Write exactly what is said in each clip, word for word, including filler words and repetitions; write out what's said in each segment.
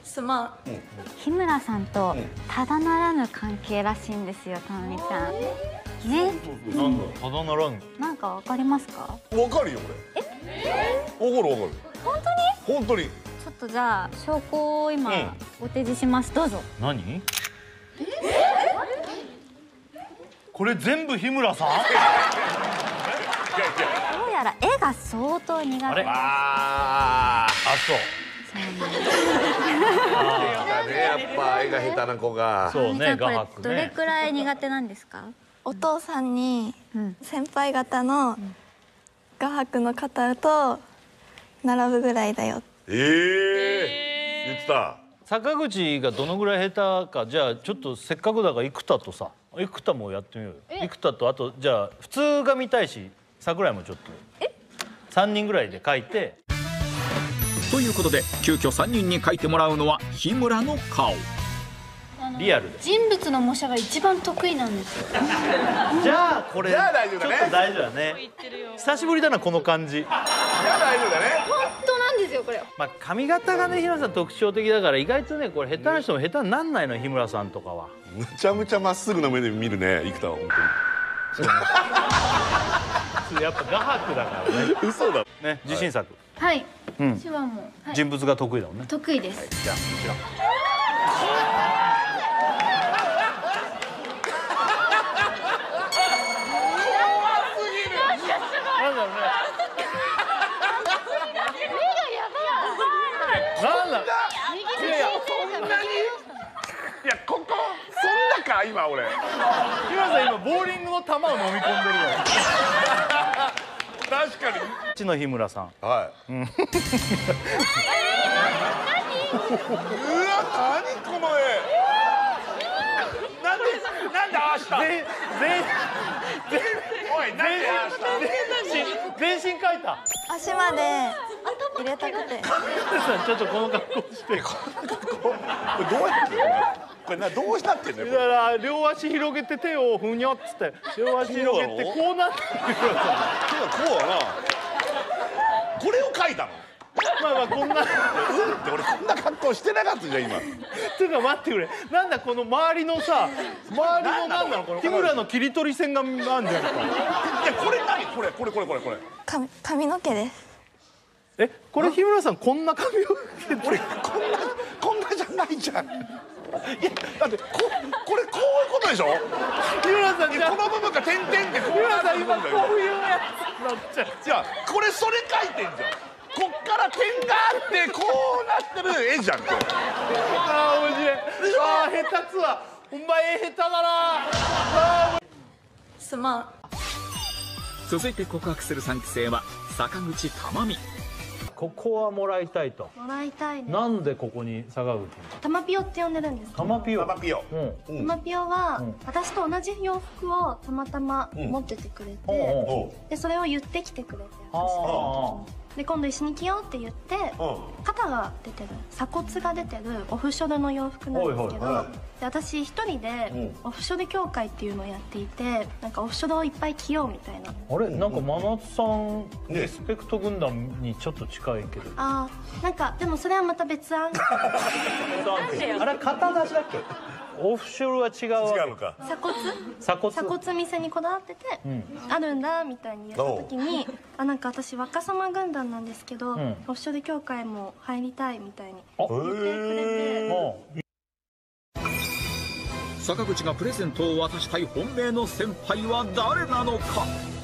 すまん。 日村さんとただならぬ関係らしいんですよ、たまみちゃん。ね。 なんだ、ただならぬ。 なんかわかりますか？ わかるよ俺。え？わかるわかる。 本当に？ 本当に。 ちょっとじゃあ証拠を今お提示します。どうぞ。 何？これ全部日村さん？ どうやら絵が相当苦手。 あれ？ ああ。 あ、そう。 だね、やっぱ絵が下手な子が。 そうね、 これ画伯どれね。 くらい苦手なんですか？ お父さんにうん先輩方の画伯の方と並ぶぐらいだよ。 ええ。言ってた。 坂口がどのぐらい下手か、じゃあちょっとせっかくだから生田とさ、生田もやってみようよ。生田とあとじゃあ普通が見たいし、桜井もちょっとさんにんぐらいで描いて。 ということで急遽さんにんに描いてもらうのは日村の顔。 リアルで。 人物の模写が一番得意なんですよ。 じゃあこれちょっじゃあ大丈夫だねと大丈夫だね。久しぶりだなこの感じ。 じゃあ大丈夫だね。 本当なんですよこれ。 まあ髪型がね日村さん特徴的だから意外とねこれ下手な人も下手になんないの日村さんとかは。 むちゃむちゃまっすぐな目で見るね、生田は本やっぱ画伯だからね。 当に。嘘だ。 ね自信作。 はい。 うん。 手話も、はい、 人物が得意だもんね。 得意です。 じゃあこちら。なんだろうね。なんだ。いやいやそんなに。いや、ここそんなか今俺。 日村さん今ボーリングの球を飲み込んでるよ。 確かに。 こっちの日村さん。 はい。うわ、何この絵。なんでなんでああした。 全員全員おい、なんでああした。 全身全身描いた。 足まで入れたくて。 ちょっとこの格好して。 これどうやってんのこれな、どうしたってんのだから両足広げて手をふにゃっつって両足広げてこうなってる。 こうだな。これを描いたの。 まあまあこんな。 うんって俺こんな格好してなかったじゃん今。 ていうか待ってくれ、なんだこの周りのさ、周りのなんなのこの日村の切り取り線があんじゃんか。 いやこれ何これこれこれこれこれ。 髪髪の毛です。 え、これ日村さんこんな髪を俺こんなこんなじゃないじゃん。いやだってここれこういうことでしょ。 日村さんじゃあこの部分が点々ってこ日うなって村さん今るんだよ。 こういうやつになっちゃう。 じゃあこれそれ描いてんじゃん。こっから点があってこうなってる絵じゃん。 ああ面白い。ああ下手つわ。お前下手だな。あすまん。 続いて告白するさんき生は坂口珠美。 ここはもらいたいと。 もらいたいね。 なんでここに坂口。 タマピオって呼んでるんですけど。 タマピオ。 マピオ。 うん。 タマピオは、 うん私と同じ洋服をたまたま持っててくれて、 うんおうでそれを言ってきてくれて、 ああ。 で今度一緒に着ようって言って、 うん肩が出てる鎖骨が出てるオフショルの洋服なんですけど、 はいはいはで私一人でうんオフショル協会っていうのをやっていて、なんかオフショルをいっぱい着ようみたいな。 あれなんか真夏さんねリスペクト軍団にちょっと近いけど。 あーなんかでもそれはまた別案。 あれ片出しだっけ？オフショルは違うわけ。 違うのか。 鎖骨鎖骨。 鎖骨見せにこだわってて、 んあるんだみたいに言った時にあなんか私若様軍団なんですけど、 んオフショル協会も入りたいみたいにあ言ってくれて、 も坂口がプレゼントを渡したい本命の先輩は誰なのか。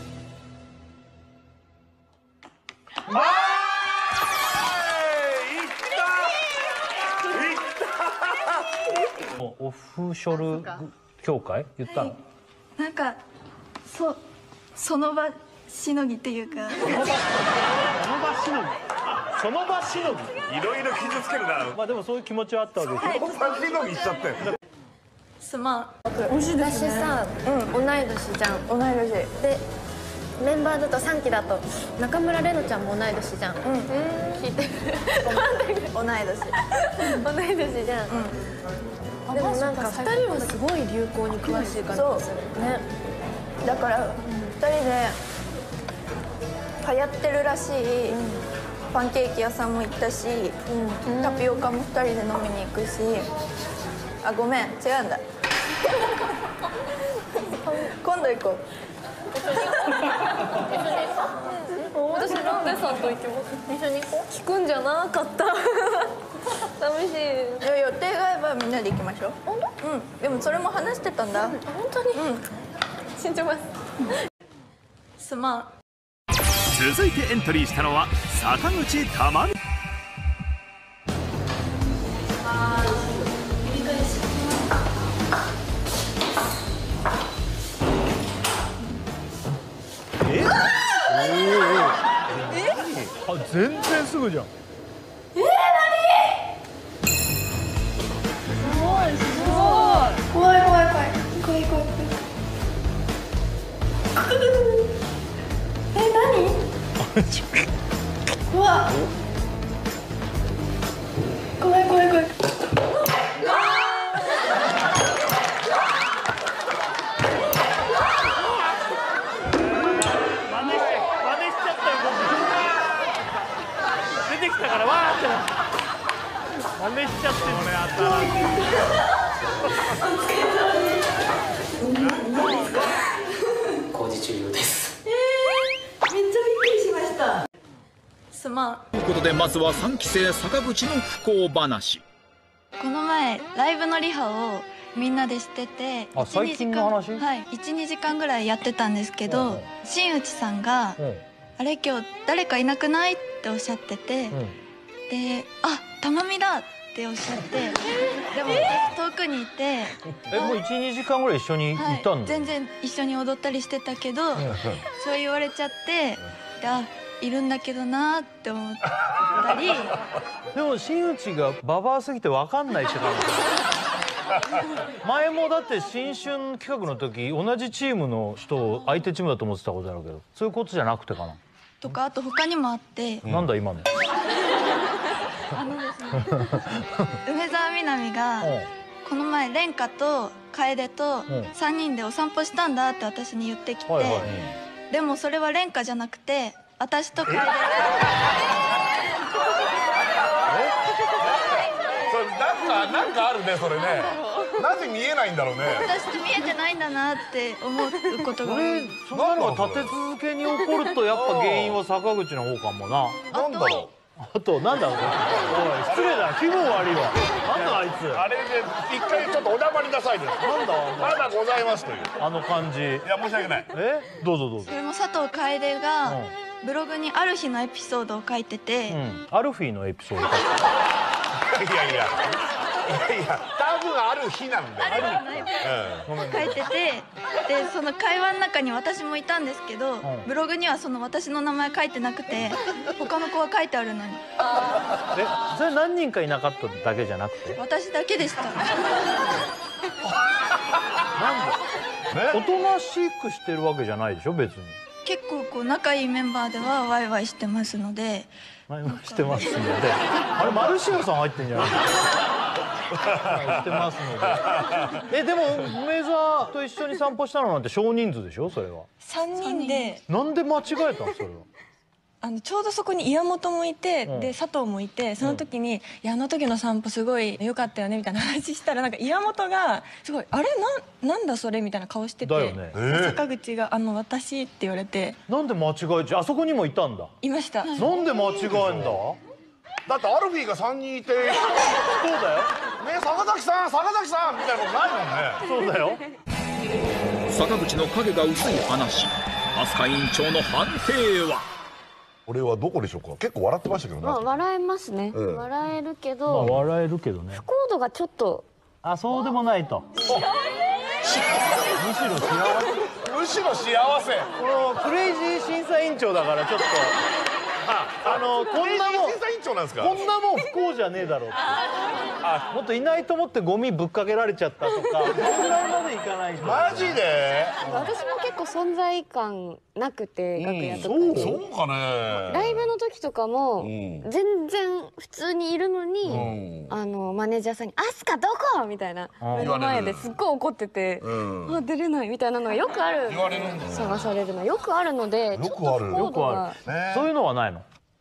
うオフショル協会言ったの？ なんかそその場しのぎっていうか。 その場しのぎ。その場しのぎ。 いろいろ傷つけるな。 まあでもそういう気持ちはあったわけでしょ。 こんなしのぎしちゃって。 すまん。 私さ、同い年じゃん。同い年でメンバーだとさんきだと中村れのちゃんも同い年じゃん。聞いてる。 同い年。 同い年じゃん。でもなんかふたりはすごい流行に詳しい感じがするね。 だからふたりで流行ってるらしいパンケーキ屋さんも行ったし、タピオカもふたりで飲みに行くし、あ、ごめん、違うんだ。今度行こう。 私ランデさんと行きます。一緒に行こう。聞くんじゃなかった。寂しい。 いや、予定が合えばみんなで行きましょう。本当？うん。でもそれも話してたんだ。 本当に？うん。信じます。 すまん。 続いてエントリーしたのは坂口珠美。 え？あ、全然すぐじゃん。 えー、何？すごい、すごい。怖い怖い怖い。怖い怖い怖い。え、何？うわ。怖い怖い怖い。 だからわーって真似しちゃってもね、あったら工事終了です。 えー、めっちゃびっくりしました。すまん。 ということでまずはさんき生坂口の不幸話。 この前ライブのリハをみんなでしてて、 あ、最近の話？ はい、いち、にじかんぐらいやってたんですけど、新内さんが「あれ今日誰かいなくない？」っておっしゃってて、で「あ、たまみだ」っておっしゃって、でも私遠くにいて、 え、もういち、にじかんぐらい一緒にいたんだ。 全然一緒に踊ったりしてたけど、そう言われちゃって、で、あ、いるんだけどなーって思ったり。 でも新内がババアすぎて分かんないって感じ。前もだって新春企画の時同じチームの人を相手チームだと思ってたことあるけど、そういうことじゃなくてかな。 とか、あと他にもあって、 なんだ今の。 あのですね、梅澤美波がこの前蓮華と楓とさんにんでお散歩したんだって私に言ってきて、でもそれは蓮華じゃなくて私と楓が。 なんかなんかあるね、それね。なぜ見えないんだろうね。 私見えてないんだなって思うことが。 俺そんなのが立て続けに起こるとやっぱ原因は坂口の方かもな。 なんだろう。 あとなんだろう。おい、失礼だ、気分悪いわ。なんだあいつ。 あれで一回ちょっとお黙りなさいです。 なんだまだございますというあの感じ。いや、申し訳ない。 え、どうぞどうぞ。 それも佐藤楓がブログにある日のエピソードを書いてて、 アルフィーのエピソード。 いやいやいやいや、多分ある日なんだよ。 書いてて、でその会話の中に私もいたんですけど、ブログにはその私の名前書いてなくて、他の子は書いてあるのに。 え、それ何人かいなかっただけじゃなくて？ 私だけでした。なんで？ おとなしくしてるわけじゃないでしょ別に。 結構こう仲いいメンバーではワイワイしてますので。 ワイワイしてますので。あれマルシアさん入ってんじゃない？してますので。え、でも梅沢と一緒に散歩したのなんて少人数でしょそれは。 さんにんで。 なんで間違えたのそれは。 あのちょうどそこに岩本もいて、うん、で佐藤もいて、その時に、うん、いやあの時の散歩すごい良かったよねみたいな話したら、なんか岩本がすごいあれななんだそれみたいな顔してて、だよね、坂口があの私って言われて、 なんで間違えちゃう。あそこにもいたんだ。 いました。 なんで間違えんだ。 だってアルフィーがさんにんいて、そうだよね、坂崎さん坂崎さんみたいなことないもんね。 そうだよ。 坂口の影が薄い話、飛鳥委員長の判定は。 俺はどこでしょうか。結構笑ってましたけどね。 まあ笑えますね、うん、笑えるけど、 まあ笑えるけどね、 不幸度がちょっと、 あ、そうでもないと。むしろ幸せ。 むしろ幸せ。 このクレイジー審査委員長だからちょっとあのこんなもん審査委員長なんですか。 こんなもん不幸じゃねえだろうって。あ、もっといないと思ってゴミぶっかけられちゃったとか、そのぐらいまでいかないと。 マジで。 私も結構存在感なくて、楽屋とかに。そうかね。 ライブの時とかも全然普通にいるのに、あのマネージャーさんに「アスカどこ?」みたいな目の前ですっごい怒ってて「あ、出れない」みたいなのがよくある。探されるのよくあるので、 よくある。 よくある。そういうのはないの？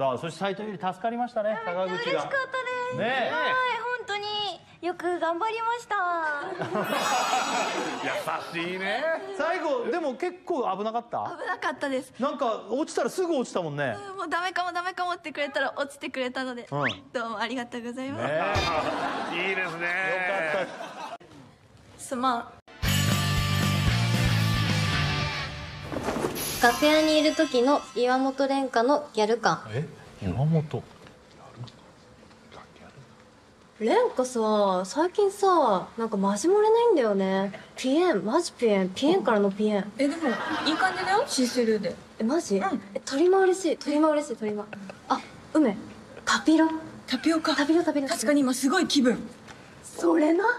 さあそして斉藤由里助かりましたね、坂口が。 嬉しかったですねえ、 はい、本当によく頑張りました優しいね。 最後でも結構危なかった。 危なかったです。 なんか落ちたらすぐ落ちたもんね。 もうダメかもダメかもってくれたら落ちてくれたので、 うん、 どうもありがとうございます。 ね、いいですね。よかった。 すまん。 楽屋にいる時の岩本蓮加のギャル感。 え、岩本蓮加さ、最近さ、なんかマジ漏れないんだよね。ピエン、マジピエン、ピエンからのピエン。 え、でもいい感じだよ、シースルーで。 え、マジ？うん、え、鳥間嬉しい、鳥間嬉しい、鳥間。あ、梅、タピロ。 タピオカ。 タピロタピロ。 確かに今すごい気分。 それな。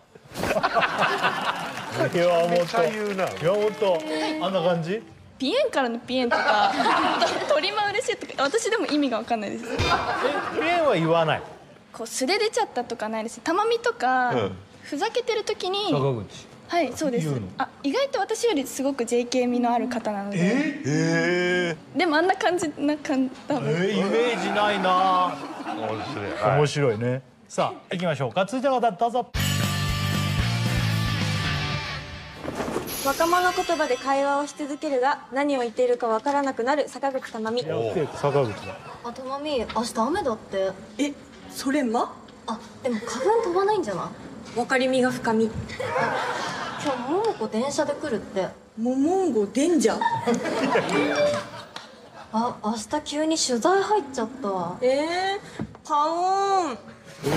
岩本、岩本、あんな感じ？ ピエンからのピエンとか鳥間嬉しいとか私でも意味が分かんないです。 え、ピエンは言わない。 こう素で出ちゃったとかないです。たまみとか、うん、ふざけてる時に。 坂口。 はい、そうです。あ、意外と私よりすごく ジェーケー 味のある方なので。ええー、でもあんな感じな感じ。えー、イメージないな。面白い。面白いね。さあ行きましょうか。続いての方どうぞ。 若者言葉で会話をし続けるが何を言っているかわからなくなる坂口珠美。 坂口だ。 あ、珠美、明日雨だって。 え、それま？ あ、でも花粉飛ばないんじゃない？ 分かりみが深み。 今日桃子電車で来るって。 桃子電車？ あ、明日急に取材入っちゃった。 えー、パオーン。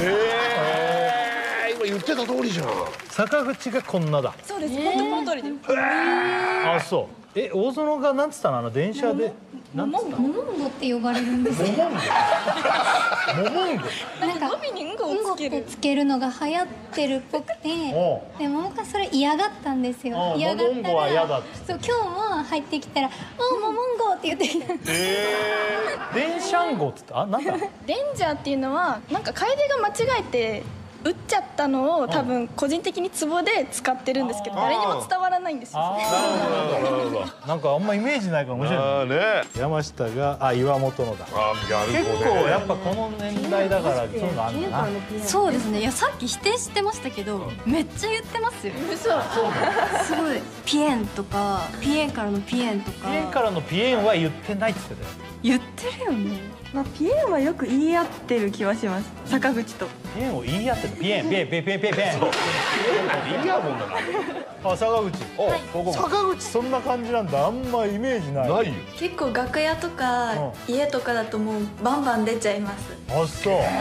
えー、今言ってた通りじゃん。 坂口がこんなだ。 そうです、本当この通りです。 あ、そう。え、大園がなんつったの、あの電車で。 モモンゴって呼ばれるんですよ。モモンゴ。 モモンゴ。 なんか語尾にうんこをつける。 つけるのが流行ってるっぽくて、で桃香それ嫌がったんですよ。嫌がったら、そう今日も入ってきたら、おモモンゴって言ってきた。 ええ。電車んごっつって、あ、なんだ。 デンジャーっていうのはなんか楓が間違えて打っちゃったのを多分個人的にツボで使ってるんですけど、誰にも伝わらないんですよ。 なるほど。なんかあんまイメージないから面白いね。山下が、あ、岩本のだ。結構やっぱこの年代だからそういうのあるんだな。 そうですね。いやさっき否定してましたけど、めっちゃ言ってますよ。 嘘。 すごい。ピエンとか、ピエンからのピエンとか。 ピエンからのピエンは言ってないって言ってたよ。 言ってるよね。 まあ、ピエンはよく言い合ってる気はします。坂口と。 ピエンを言い合ってる。ピエン、ピエン、ピエン、ピエン、ピエン。そう。言い合うもんだな。あ、坂口。お、坂口そんな感じなんだ。あんまイメージない。ないよ。 結構楽屋とか家とかだともうバンバン出ちゃいます。 あ、そう。はい。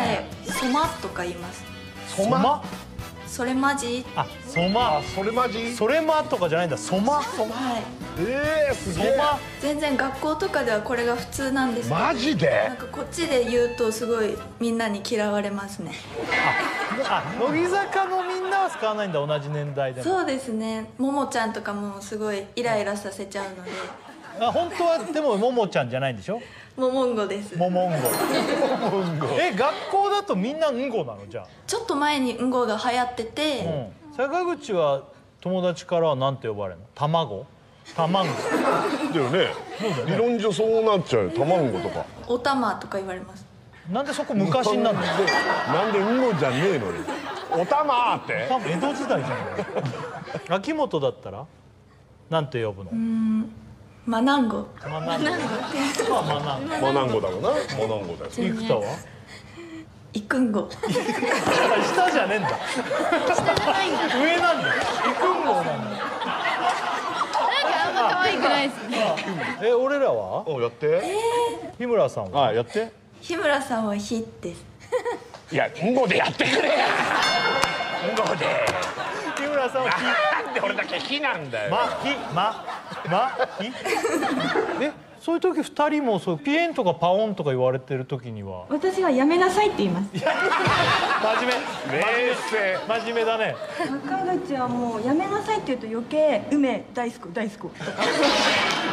ソマとか言います。 ソマ？ それマジ？ あ、ソマ。それマジ？それマとかじゃないんだ。ソマ。ソマ。はい。ええ、すげえ。 全然学校とかではこれが普通なんですけど。 マジで？ なんかこっちで言うとすごいみんなに嫌われますね。 あ、あ、乃木坂のみんなは使わないんだ、同じ年代でも。 そうですね。ももちゃんとかもすごいイライラさせちゃうので。 あ、本当はでもももちゃんじゃないんでしょ？ ももんごです。 ももんご。え、学校だとみんなうんごなのじゃあ？ ちょっと前にうんごが流行ってて、 うん、坂口は友達からはなんて呼ばれるの？卵？卵。 だよね。理論上そうなっちゃうよ。卵とか。 おたまとか言われます。 なんでそこ昔になるの？ なんでうんごじゃねえのに。おたまーって。 多分江戸時代じゃない。秋元だったらなんて呼ぶの？うん。 マナンゴ。 マナンゴ。まあマナンゴ。 マナンゴだろうな。マナンゴだよ。 生田は？ イクンゴ。 下じゃねえんだ。 下じゃないんだ。 上なんだ。イクンゴなんだ。 あんま可愛くないですね。 え、俺らは？ お、やって。 日村さんは？ あ、やって。 日村さんは火です。 いや、うんごでやってくれや。うんごで。 日村さんは火。 なんで俺だけ火なんだよ。 ま、火、ま、ま、火。え、そういう時二人もそうピエンとかパオンとか言われてる時には。 私はやめなさいって言います。 真面目。冷静。真面目だね。 坂口はもうやめなさいって言うと余計梅大好き大好きとか。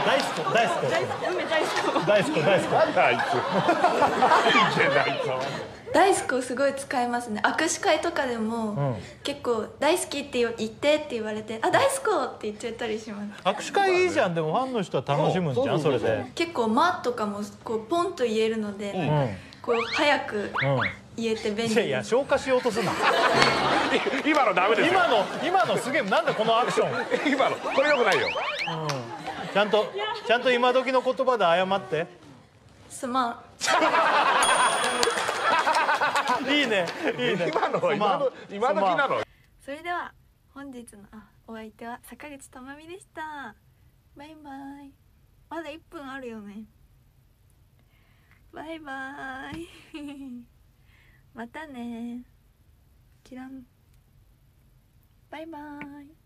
大好き大好き梅大好き大好き大好きなんだあいつなんであいつは大好きをすごい使いますね。握手会とかでも、うん、結構大好きって言ってって言われて、あ、大好きって言っちゃったりします。 握手会いいじゃん。でもファンの人は楽しむんじゃんそれで。 結構間とかもこうポンと言えるので、うん、こう早く言えて便利。 いやいや消化しようとすな。 今のダメですよ。 今の今のすげえなんだこのアクション。 今のこれ良くないよ。 うん、ちゃんとちゃんと今時の言葉で謝って。 すまん。 いいねいいね。 今の今の今時なの。 それでは本日のあお相手は坂口智美でした。バイバイ。まだいっぷんあるよね。バイバイ。またね。キラン。バイバイ。